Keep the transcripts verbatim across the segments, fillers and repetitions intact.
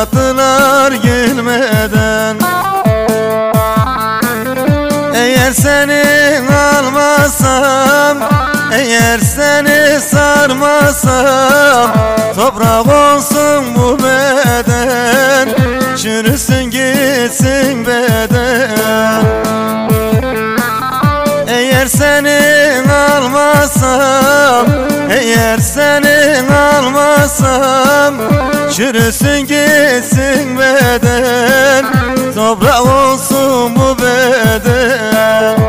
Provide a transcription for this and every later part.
Ağlattılar gülmeden. Eğer seni almasam, eğer seni sarmasam, toprak olsun bu beden, çürüsün gitsin beden. Eğer seni almasam, eğer seni almasam, çürüsün gitsin beden, toprak olsun bu beden.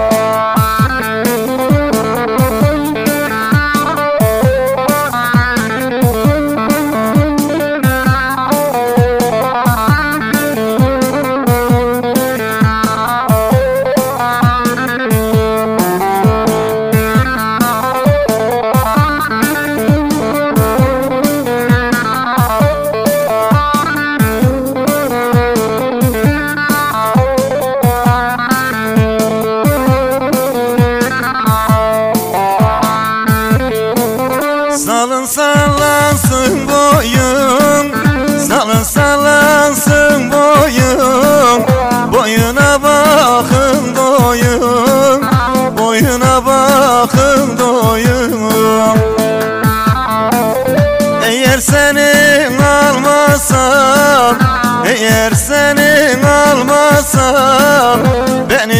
Salın sallansın boyun, salın sallansın boyun, boyuna bakın doyun, boyuna bakın doyun. Eğer seni almasam, eğer seni almasam, beni